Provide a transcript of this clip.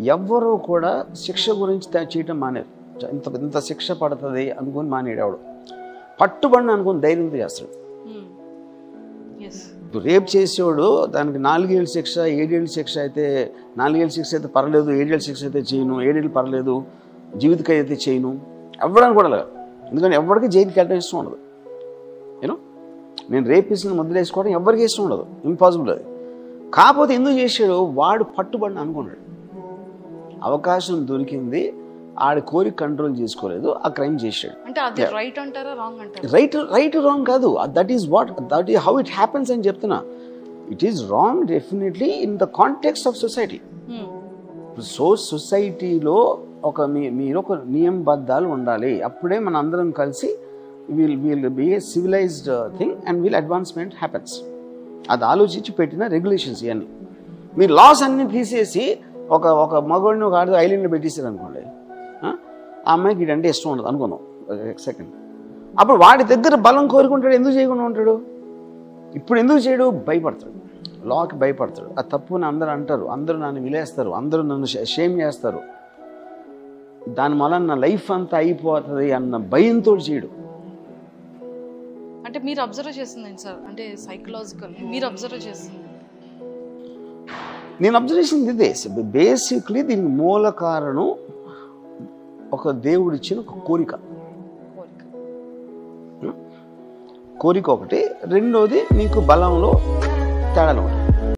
ఎవ్వరూ కూడా శిక్ష గురించి చేయటం మానేరు. ఇంత శిక్ష పడుతుంది అనుకుని మానేడాడు. పట్టుబడిన అనుకుని ధైర్యంతో చేస్తాడు. రేప్ చేసేవాడు దానికి 4 ఏళ్ళ శిక్ష 7 ఏళ్ళ శిక్ష అయితే 4 ఏళ్ళ శిక్ష అయితే పర్లేదు, 7 ఏళ్ళ శిక్ష అయితే చేయను, 7 ఏళ్ళు పర్లేదు, జీవితకాయ అయితే చేయను ఎవ్వడానికి కూడా లేదు. ఎందుకంటే ఎవరికి జైలుకి వెళ్ళడం ఇష్టం ఉండదు. యూనో నేను రేపిస్తున్న ముద్ర వేసుకోవడం ఎవరికి ఇష్టం ఉండదు, ఇంపాసిబుల్ అది. కాకపోతే ఎందుకు చేశాడు, వాడు పట్టుబడిన అనుకున్నాడు. అవకాశం దొరికింది, ఆడి కోరిక కంట్రోల్ చేసుకోలేదు, ఆ క్రైమ్ చేశాడు. రైట్ రాంగ్ కాదు, that is how it happens అని చెప్తున్నా. It is wrong definitely in the context of society. So సొసైటీలో మీరు ఒక నియమబద్ధాలు ఉండాలి, అప్పుడే మన అందరం కలిసి will be a civilized thing and will advancement happens. అది ఆలోచించి పెట్టిన రెగ్యులేషన్స్ ఇవన్నీ. మీరు లాస్ అన్ని తీసేసి ఒక మగవాడిని ఒక ఆడది ఐలాండ్లో పెట్టేసారు అనుకోండి, ఆ అమ్మాయికి ఇదంటే ఇష్టం ఉండదు అనుకున్నాం సెకండ్. అప్పుడు వాడి దగ్గర బలం కోరుకుంటాడు, ఎందుకు చేయకుండా ఉంటాడు? ఇప్పుడు ఎందుకు చేయడు? భయపడతాడు, లాకి భయపడతాడు. ఆ తప్పు అని అందరూ అంటారు, అందరూ నన్ను విలేస్తారు, అందరూ నన్ను షేమ్ చేస్తారు, దానివల్ల నా లైఫ్ అంతా అయిపోతుంది అన్న భయంతో చేయడు. అంటే మీరు అబ్జర్వ్ చేస్తుంది సార్, అంటే సైకలాజికల్ మీరు అబ్జర్వ్ చేస్తుంది. నేను అబ్జర్వ్ చేసింది ఇదే. బేసిక్లీ దీనికి మూల కారణం ఒక దేవుడిచ్చిన ఒక కోరిక ఒకటి, రెండోది మీకు బలంలో తేడాలు ఉంటాయి.